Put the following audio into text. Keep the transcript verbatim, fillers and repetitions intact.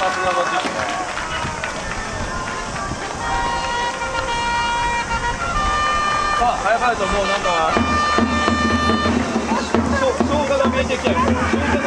つながってきたな。さあ早々ともうなんか消化が見えてきたよ。